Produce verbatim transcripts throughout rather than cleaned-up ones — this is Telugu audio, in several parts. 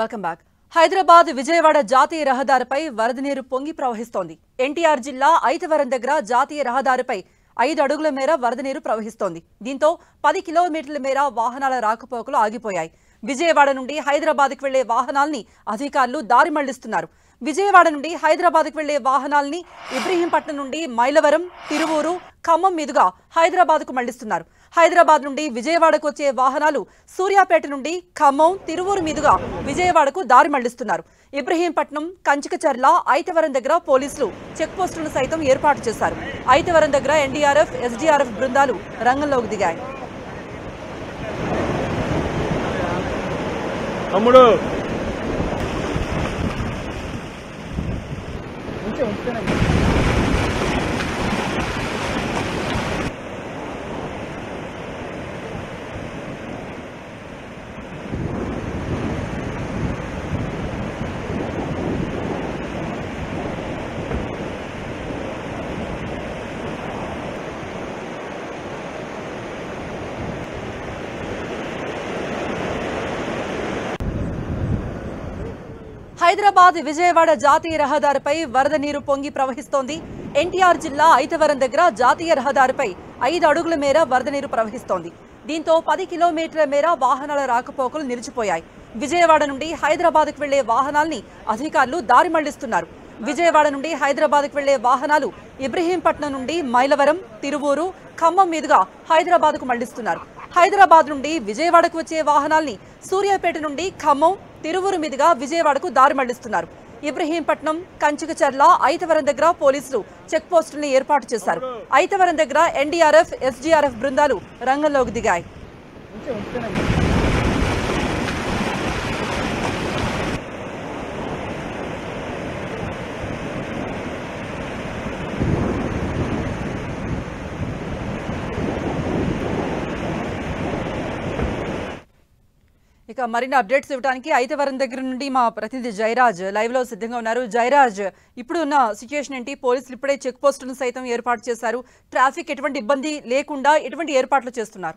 Welcome back. హైదరాబాద్ విజయవాడ జాతీయ రహదారిపై వరద నీరు పొంగి ప్రవహిస్తోంది. ఎన్టీఆర్ జిల్లా ఐతవరం దగ్గర జాతీయ రహదారిపై ఐదు అడుగుల మేర వరద నీరు ప్రవహిస్తోంది. దీంతో పది కిలోమీటర్ల మేర వాహనాల రాకపోకలు ఆగిపోయాయి. విజయవాడ నుండి హైదరాబాద్కు వెళ్లే వాహనాల్ని అధికారులు దారి మళ్లిస్తున్నారు. విజయవాడ నుండి హైదరాబాద్కు వెళ్లే వాహనాల్ని ఇబ్రహీంపట్నం నుండి మైలవరం, తిరువూరు, ఖమ్మం మీదుగా హైదరాబాద్కు మళ్లిస్తున్నారు. హైదరాబాద్ నుండి విజయవాడకు వచ్చే వాహనాలు సూర్యాపేట నుండి ఖమ్మం, తిరువూరు మీదుగా విజయవాడకు దారి మళ్లిస్తున్నారు. ఇబ్రహీంపట్నం, కంచికచర్ల, ఐతవరం దగ్గర పోలీసులు చెక్పోస్టులను సైతం ఏర్పాటు చేశారు. ఐతవరం దగ్గర ఎన్డీఆర్ఎఫ్, ఎస్డీఆర్ఎఫ్ బృందాలు రంగంలోకి దిగాయి. హైదరాబాద్ విజయవాడ జాతీయ రహదారిపై వరద నీరు పొంగి ప్రవహిస్తోంది. ఎన్టీఆర్ జిల్లా ఐతవరం దగ్గర జాతీయ రహదారిపై ఐదు అడుగుల మేర వరద నీరు ప్రవహిస్తోంది. దీంతో పది కిలోమీటర్ల మేర వాహనాల రాకపోకలు నిలిచిపోయాయి. విజయవాడ నుండి హైదరాబాద్కు వెళ్లే వాహనాల్ని అధికారులు దారి మళ్లిస్తున్నారు. విజయవాడ నుండి హైదరాబాద్కు వెళ్లే వాహనాలు ఇబ్రహీంపట్నం నుండి మైలవరం, తిరువూరు, ఖమ్మం మీదుగా హైదరాబాద్కు మళ్లిస్తున్నారు. హైదరాబాద్ నుండి విజయవాడకు వచ్చే వాహనాల్ని సూర్యాపేట నుండి ఖమ్మం, తిరువూరు మీదుగా విజయవాడకు దారి మళ్లిస్తున్నారు. ఇబ్రహీంపట్నం, కంచికచర్ల, ఐతవరం దగ్గర పోలీసులు చెక్పోస్టులను ఏర్పాటు చేశారు. ఐతవరం దగ్గర ఎన్డీఆర్ఎఫ్, ఎస్డీఆర్ఎఫ్ బృందాలు రంగంలోకి దిగాయి. ఇక మరిన్ని అప్డేట్స్ ఇవ్వడానికి ఐతవరం దగ్గర నుండి మా ప్రతినిధి జయరాజ్ లైవ్ లో సిద్ధంగా ఉన్నారు. జయరాజ్, ఇప్పుడు ఉన్న సిచ్యుయేషన్ ఏంటి? పోలీసులు ఇప్పుడే చెక్ పోస్టులను సైతం ఏర్పాటు చేశారు. ట్రాఫిక్ ఎటువంటి ఇబ్బంది లేకుండా ఎటువంటి ఏర్పాట్లు చేస్తున్నారు?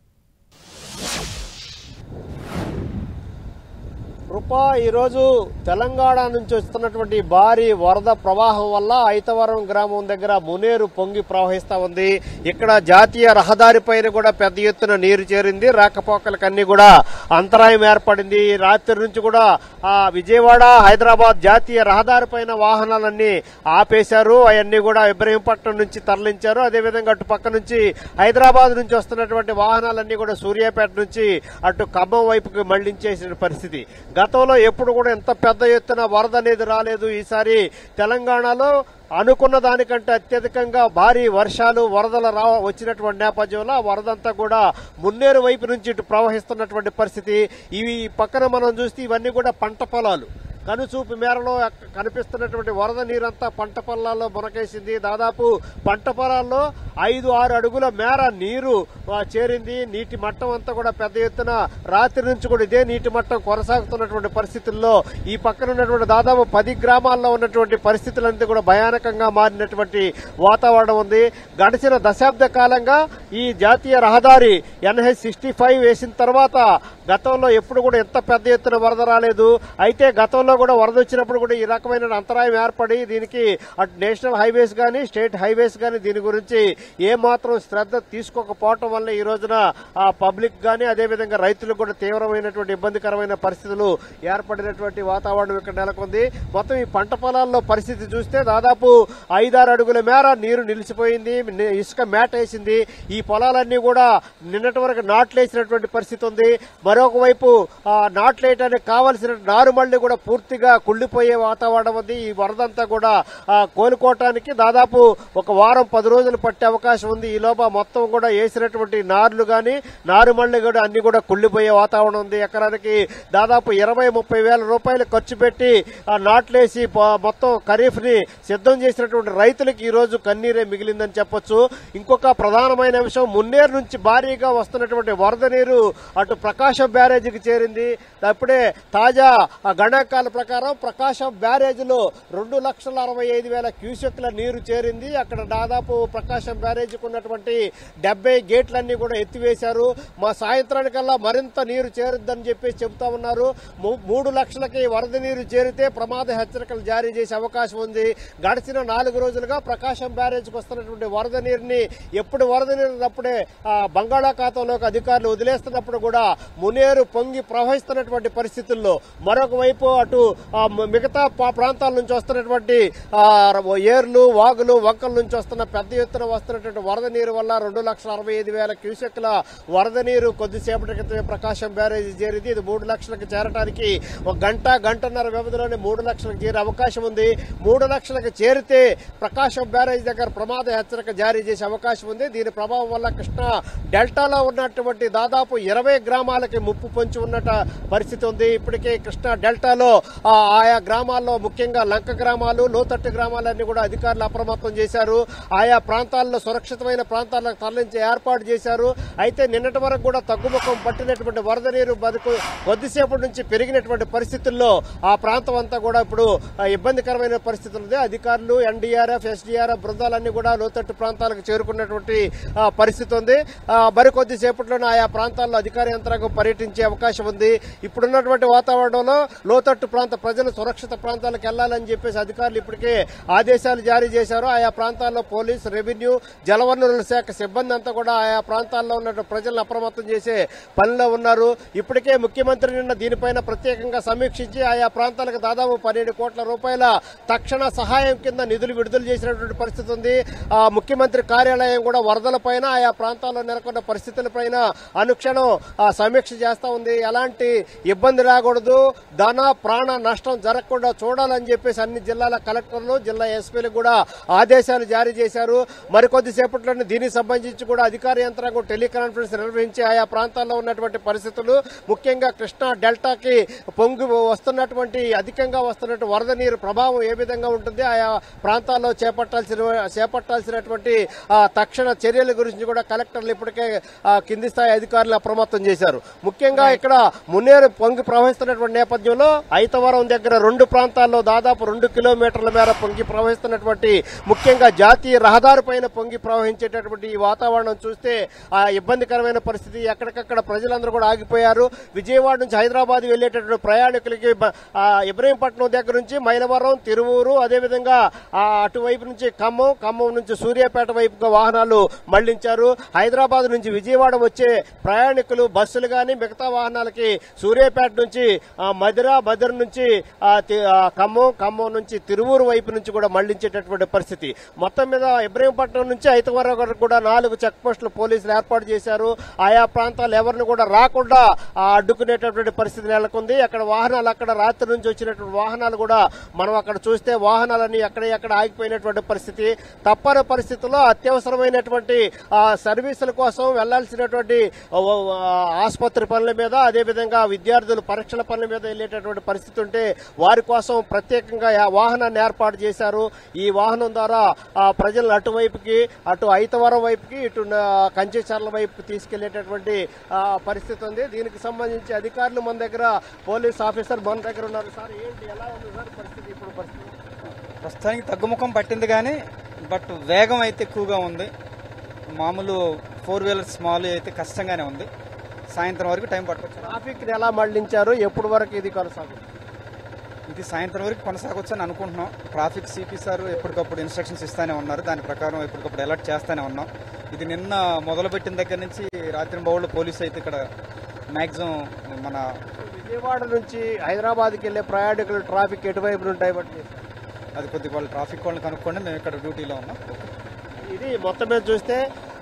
కృప, ఈరోజు తెలంగాణ నుంచి వస్తున్నటువంటి భారీ వరద ప్రవాహం వల్ల ఐతవరం గ్రామం దగ్గర మునేరు పొంగి ప్రవహిస్తా ఉంది. ఇక్కడ జాతీయ రహదారి పైన కూడా పెద్ద ఎత్తున నీరు చేరింది. రాకపోకలకన్నీ కూడా అంతరాయం ఏర్పడింది. రాత్రి నుంచి కూడా ఆ విజయవాడ, హైదరాబాద్ జాతీయ రహదారి పైన వాహనాలన్నీ ఆపేశారు. అవన్నీ కూడా ఇబ్రహీంపట్నం నుంచి తరలించారు. అదేవిధంగా అటు పక్క నుంచి హైదరాబాద్ నుంచి వస్తున్నటువంటి వాహనాలన్నీ కూడా సూర్యాపేట నుంచి అటు ఖమ్మం వైపుకి మళ్లించేసిన పరిస్థితి. గతంలో ఎప్పుడు కూడా ఎంత పెద్ద ఎత్తున వరద అనేది రాలేదు. ఈసారి తెలంగాణలో అనుకున్న దానికంటే అత్యధికంగా భారీ వర్షాలు, వరదలు రా వచ్చినటువంటి నేపథ్యంలో వరదంతా కూడా మున్నేరు వైపు నుంచి ఇటు ప్రవహిస్తున్నటువంటి పరిస్థితి. ఇవి పక్కన మనం చూస్తే ఇవన్నీ కూడా పంట పొలాలు. కనుచూపు మేరలో కనిపిస్తున్నటువంటి వరద నీరంతా పంట పొలాల్లో మునకేసింది. దాదాపు పంట పొలాల్లో ఐదు ఆరు అడుగుల మేర నీరు చేరింది. నీటి మట్టం అంతా కూడా పెద్ద ఎత్తున రాత్రి నుంచి కూడా ఇదే నీటి మట్టం కొనసాగుతున్నటువంటి పరిస్థితుల్లో ఈ పక్కన ఉన్నటువంటి దాదాపు పది గ్రామాల్లో ఉన్నటువంటి పరిస్థితులంతా కూడా భయానకంగా మారినటువంటి వాతావరణం ఉంది. గడిచిన దశాబ్ద కాలంగా ఈ జాతీయ రహదారి ఎన్హెచ్ సిక్స్టీ ఫైవ్ వేసిన తర్వాత గతంలో ఎప్పుడు కూడా ఎంత పెద్ద ఎత్తున వరద రాలేదు. అయితే గతంలో కూడా వరద వచ్చినప్పుడు కూడా ఈ రకమైన అంతరాయం ఏర్పడి దీనికి అటు నేషనల్ హైవేస్ గానీ, స్టేట్ హైవేస్ గానీ దీని గురించి ఏమాత్రం శ్రద్ధ తీసుకోకపోవటం వల్ల ఈ రోజున ఆ పబ్లిక్ గానీ, అదేవిధంగా రైతులకు కూడా తీవ్రమైనటువంటి ఇబ్బందికరమైన పరిస్థితులు ఏర్పడినటువంటి వాతావరణం ఇక్కడ నెలకొంది. మొత్తం ఈ పంట పొలాల్లో పరిస్థితి చూస్తే దాదాపు ఐదారు అడుగుల మేర నీరు నిలిచిపోయింది. ఇసుక మేట వేసింది. ఈ పొలాలన్నీ కూడా నిన్నటి వరకు నాట్లేసినటువంటి పరిస్థితి ఉంది. మరొక వైపు నాట్లేయడానికి కావలసిన నారుమళ్లి కూడా పూర్తిగా కుళ్లిపోయే వాతావరణం ఉంది. ఈ వరదంతా కూడా కోలుకోవటానికి దాదాపు ఒక వారం పది రోజులు పట్టే అవకాశం ఉంది. ఈ లోపల మొత్తం కూడా వేసినటువంటి నార్లు గాని, నారుమళ్లి కూడా అన్ని కూడా కుళ్లిపోయే వాతావరణం ఉంది. ఎకరానికి దాదాపు ఇరవై ముప్పై వేల రూపాయలు ఖర్చు పెట్టి నాట్లేసి మొత్తం ఖరీఫ్ ని సిద్ధం చేసినటువంటి రైతులకు ఈ రోజు కన్నీరే మిగిలిందని చెప్పొచ్చు. ఇంకొక ప్రధానమైన అంశం, మున్నేరు నుంచి భారీగా వస్తున్నటువంటి వరద నీరు అటు ప్రకాశం బ్యారేజీకి చేరింది. అప్పుడే తాజా గణాంకాల ప్రకారం ప్రకాశం బ్యారేజ్లో రెండు లక్షల అరవై ఐదు వేల క్యూసెక్ల నీరు చేరింది. అక్కడ దాదాపు ప్రకాశం బ్యారేజ్కి ఉన్నటువంటి డెబ్బై గేట్లన్నీ కూడా ఎత్తివేశారు. మా సాయంత్రానికల్లా మరింత నీరు చేరుద్దని చెప్పేసి చెబుతా ఉన్నారు. మూడు లక్షలకి వరద నీరు చేరితే ప్రమాద హెచ్చరికలు జారీ చేసే అవకాశం ఉంది. గడిచిన నాలుగు రోజులుగా ప్రకాశం బ్యారేజ్కి వస్తున్నటువంటి వరద నీరుని ఎప్పుడు వరద నీరు అప్పుడే బంగాళాఖాతంలోకి అధికారులు వదిలేస్తున్నప్పుడు కూడా మునేరు పొంగి ప్రవహిస్తున్నటువంటి పరిస్థితుల్లో మరొక వైపు అటు మిగతా ప్రాంతాల నుంచి వస్తున్నటువంటి ఏర్లు వాగులు వంకల నుంచి వస్తున్న పెద్ద ఎత్తున వస్తున్నటువంటి వరద నీరు వల్ల రెండు లక్షల అరవై ఐదు వేల క్యూసెక్ల వరద నీరు కొద్దిసేపటి క్రితమే ప్రకాశం బ్యారేజీ చేరింది. ఇది మూడు లక్షలకు చేరడానికి ఒక గంట గంటన్నర వ్యవధిలోనే మూడు లక్షలకు చేరే అవకాశం ఉంది. మూడు లక్షలకు చేరితే ప్రకాశం బ్యారేజ్ దగ్గర ప్రమాద హెచ్చరిక జారీ చేసే అవకాశం ఉంది. దీని ప్రభావం వల్ల కృష్ణా డెల్టాలో ఉన్నటువంటి దాదాపు ఇరవై గ్రామాలకి ముప్పు పొంచి ఉన్నట పరిస్థితి ఉంది. ఇప్పటికే కృష్ణా డెల్టాలో ఆయా గ్రామాల్లో ముఖ్యంగా లంక గ్రామాలు లోతట్టు గ్రామాలన్నీ కూడా అధికారులు అప్రమత్తం చేశారు. ఆయా ప్రాంతాల్లో సురక్షితమైన ప్రాంతాలకు తరలించి ఏర్పాటు చేశారు. అయితే నిన్నటి వరకు కూడా తగ్గుముఖం పట్టినటువంటి వరద నీరు బతుకు కొద్దిసేపటి నుంచి పెరిగినటువంటి పరిస్థితుల్లో ఆ ప్రాంతం అంతా కూడా ఇప్పుడు ఇబ్బందికరమైన పరిస్థితులు ఉంది. అధికారులు ఎన్డీఆర్ఎఫ్ ఎస్డీఆర్ఎఫ్ బృందాలన్నీ కూడా లోతట్టు ప్రాంతాలకు చేరుకున్నటువంటి పరిస్థితి ఉంది. మరికొద్ది సేపట్లోనే ఆయా ప్రాంతాల్లో అధికార యంత్రాంగం పర్యటించే అవకాశం ఉంది. ఇప్పుడున్నటువంటి వాతావరణంలో లోతట్టు ప్రాంత ప్రజలు సురక్షిత ప్రాంతాలకు వెళ్లాలని చెప్పేసి అధికారులు ఇప్పటికే ఆదేశాలు జారీ చేశారు. ఆయా ప్రాంతాల్లో పోలీసు, రెవెన్యూ, జలవనరుల శాఖ సిబ్బంది అంతా కూడా ఆయా ప్రాంతాల్లో ఉన్న ప్రజలను అప్రమత్తం చేసే పనిలో ఉన్నారు. ఇప్పటికే ముఖ్యమంత్రి నిన్న దీనిపైన ప్రత్యేకంగా సమీక్షించి ఆయా ప్రాంతాలకు దాదాపు పన్నెండు కోట్ల రూపాయల తక్షణ సహాయం కింద నిధులు విడుదల చేసినటువంటి పరిస్థితి ఉంది. ఆ ముఖ్యమంత్రి కార్యాలయం కూడా వరదల పైన ఆయా ప్రాంతాల్లో నెలకొన్న పరిస్థితులపైన అనుక్షణం సమీక్ష చేస్తా ఉంది. ఎలాంటి ఇబ్బంది రాకూడదు, ధన ప్రాణ నష్టం జరగకుండా చూడాలని చెప్పేసి అన్ని జిల్లాల కలెక్టర్లు, జిల్లా ఎస్పీలకు కూడా ఆదేశాలు జారీ చేశారు. మరికొద్ది సేపట్లోనే దీనికి సంబంధించి కూడా అధికార యంత్రాంగం టెలికాన్ఫరెన్స్ నిర్వహించి ఆయా ప్రాంతాల్లో ఉన్నటువంటి పరిస్థితులు, ముఖ్యంగా కృష్ణా డెల్టాకి పొంగి వస్తున్నటువంటి అధికంగా వస్తున్నటువంటి వరద నీరు ప్రభావం ఏ విధంగా ఉంటుంది, ఆయా ప్రాంతాల్లో చేపట్టాల్సిన చేపట్టాల్సినటువంటి తక్షణ చర్యల గురించి కూడా కలెక్టర్లు ఇప్పటికే కింది స్థాయి అధికారులు అప్రమత్తం చేశారు. ముఖ్యంగా ఇక్కడ మున్నేరు పొంగి ప్రవహిస్తున్నటువంటి నేపథ్యంలో ఐతవరం దగ్గర రెండు ప్రాంతాల్లో దాదాపు రెండు కిలోమీటర్ల మేర పొంగి ప్రవహిస్తున్నటువంటి ముఖ్యంగా జాతీయ రహదారి పైన పొంగి ప్రవహించేటటువంటి ఈ వాతావరణం చూస్తే ఆ ఇబ్బందికరమైన పరిస్థితి. ఎక్కడికక్కడ ప్రజలందరూ కూడా ఆగిపోయారు. విజయవాడ నుంచి హైదరాబాద్ వెళ్లేటటువంటి ప్రయాణికులకి ఇబ్రహీంపట్నం దగ్గర నుంచి మైలవరం, తిరువూరు, అదేవిధంగా అటువైపు నుంచి ఖమ్మం, ఖమ్మం నుంచి సూర్యాపేట వైపుగా వాహనాలు మళ్లించారు. హైదరాబాద్ నుంచి విజయవాడ వచ్చే ప్రయాణికులు బస్సులు గాని మిగతా వాహనాలకి సూర్యాపేట నుంచి మధిర, మధిర నుంచి ఖమ్మం, ఖమ్మం నుంచి తిరువూరు వైపు నుంచి కూడా మళ్లించేటటువంటి పరిస్థితి. మొత్తం మీద ఇబ్రహీంపట్నం నుంచి ఐతవరం వరకు కూడా నాలుగు చెక్ పోస్టులు పోలీసులు ఏర్పాటు చేశారు. ఆయా ప్రాంతాలు ఎవరిని కూడా రాకుండా అడ్డుకునేటటువంటి పరిస్థితి నెలకొంది. అక్కడ వాహనాలు అక్కడ రాత్రి నుంచి వచ్చినటువంటి వాహనాలు కూడా మనం అక్కడ చూస్తే వాహనాలన్నీ ఎక్కడ ఎక్కడ ఆగిపోయినటువంటి పరిస్థితి. తప్పని పరిస్థితుల్లో అత్యవసరమైనటువంటి సర్వీసుల కోసం వెళ్లాల్సినటువంటి ఆసుపత్రి పనుల మీద, అదేవిధంగా విద్యార్థులు పరీక్షల పనుల మీద వెళ్లేటటువంటి పరిస్థితి ఉంటే వారి కోసం ప్రత్యేకంగా వాహనాన్ని ఏర్పాటు చేశారు. ఈ వాహనం ద్వారా ప్రజలను అటువైపుకి, అటు ఐతవరం వైపుకి, ఇటు కంచేచర్ల వైపు తీసుకెళ్లేటటువంటి పరిస్థితి ఉంది. దీనికి సంబంధించి అధికారులు మన దగ్గర, పోలీస్ ఆఫీసర్ మన దగ్గర ఉన్నారు. సార్ ఏంటి, ఎలా ఉంది సార్ పరిస్థితి ఇప్పుడు? పరిస్థితి ప్రస్తుతానికి తగ్గుముఖం పట్టింది కానీ బట్ వేగం అయితే ఎక్కువగా ఉంది. మామూలు ఫోర్ వీలర్ స్మాల్ అయితే కష్టంగానే ఉంది. సాయంత్రం వరకు టైం పట్టవచ్చు. ట్రాఫిక్ ఎలా మళ్లించారు, ఎప్పుడు వరకు ఇది కొనసాగుతుంది? ఇది సాయంత్రం వరకు కొనసాగొచ్చు అని అనుకుంటున్నాం. ట్రాఫిక్ సిపి సార్ ఎప్పటికప్పుడు ఇన్స్ట్రక్షన్స్ ఇస్తానే ఉన్నారు. దాని ప్రకారం ఎప్పటికప్పుడు అలర్ట్ చేస్తూనే ఉన్నాం. ఇది నిన్న మొదలుపెట్టిన దగ్గర నుంచి రాత్రి బౌళ్ళు పోలీసు అయితే ఇక్కడ మ్యాక్సిమం మన విజయవాడ నుంచి హైదరాబాద్కి వెళ్లే ప్రయాణికులు ట్రాఫిక్ ఎటువైపు ఉంటాయి బట్టి అది కొద్దిగా వాళ్ళు ట్రాఫిక్ వాళ్ళని కనుక్కోండి. మేము ఇక్కడ డ్యూటీలో ఉన్నాం. ఇది మొత్తం మీద చూస్తే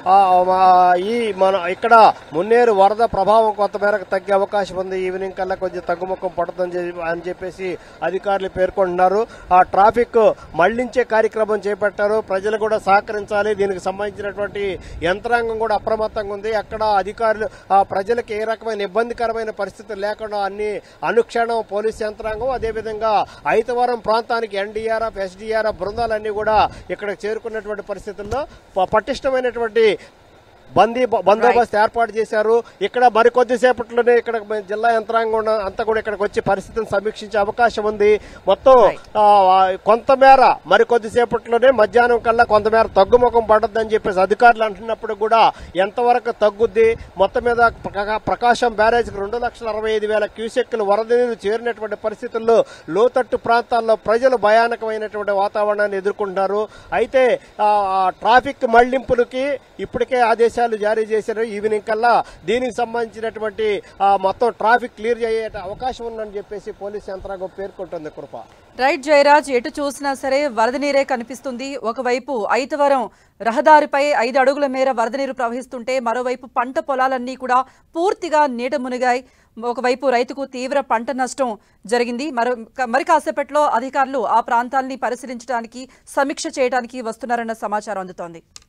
ఈ మన ఇక్కడ మున్నేరు వరద ప్రభావం కొంత మేరకు తగ్గే అవకాశం ఉంది. ఈవినింగ్ కల్లా కొంచెం తగ్గుముఖం పడుతుంది అని చెప్పేసి అధికారులు పేర్కొంటున్నారు. ఆ ట్రాఫిక్ మళ్లించే కార్యక్రమం చేపట్టారు. ప్రజలు కూడా సహకరించాలి. దీనికి సంబంధించినటువంటి యంత్రాంగం కూడా అప్రమత్తంగా ఉంది. అక్కడ అధికారులు ప్రజలకు ఏ రకమైన ఇబ్బందికరమైన పరిస్థితులు లేకుండా అన్ని అనుక్షణం పోలీస్ యంత్రాంగం, అదేవిధంగా ఐతవరం ప్రాంతానికి ఎన్డీఆర్ఎఫ్ ఎస్డీఆర్ఎఫ్ బృందాలన్నీ కూడా ఇక్కడ చేరుకున్నటువంటి పరిస్థితుల్లో పటిష్టమైనటువంటి బందీ బందోబస్తు ఏర్పాటు చేశారు. ఇక్కడ మరికొద్దిసేపట్లోనే ఇక్కడ జిల్లా యంత్రాంగం అంతా కూడా ఇక్కడికి వచ్చి పరిస్థితిని సమీక్షించే అవకాశం ఉంది. మొత్తం కొంతమేర మరికొద్దిసేపట్లోనే మధ్యాహ్నం కల్లా కొంతమేర తగ్గుముఖం పడద్దని చెప్పేసి అధికారులు అంటున్నప్పుడు కూడా ఎంతవరకు తగ్గుద్ది, మొత్తం మీద ప్రకాశం బ్యారేజ్ కు రెండు లక్షల అరవై ఐదు వేల క్యూసెక్కులు వరద నీరు చేరినటువంటి పరిస్థితుల్లో లోతట్టు ప్రాంతాల్లో ప్రజలు భయానకమైనటువంటి వాతావరణాన్ని ఎదుర్కొంటున్నారు. అయితే ట్రాఫిక్ మళ్లింపులకి ఇప్పటికే ఆదేశాలు జారీ చేశారు. ఈవినింగ్ కల్లా దీనికి సంబంధించినటువంటి మొత్తం ట్రాఫిక్ క్లియర్ అయ్యే అవకాశం ఉందని చెప్పేసి పోలీసు యంత్రాంగం పేర్కొంటుంది. కృప రైట్ జయరాజ్, ఎటు చూసినా సరే వరద నీరే కనిపిస్తుంది. ఒకవైపు ఐతవరం రహదారిపై ఐదు అడుగుల మేర వరద నీరు ప్రవహిస్తుంటే మరోవైపు పంట పొలాలన్నీ కూడా పూర్తిగా నీట మునిగాయి. ఒకవైపు రైతుకు తీవ్ర పంట నష్టం జరిగింది. మరో మరి కాసేపట్లో అధికారులు ఆ ప్రాంతాల్ని పరిశీలించడానికి సమీక్ష చేయడానికి వస్తున్నారన్న సమాచారం అందుతోంది.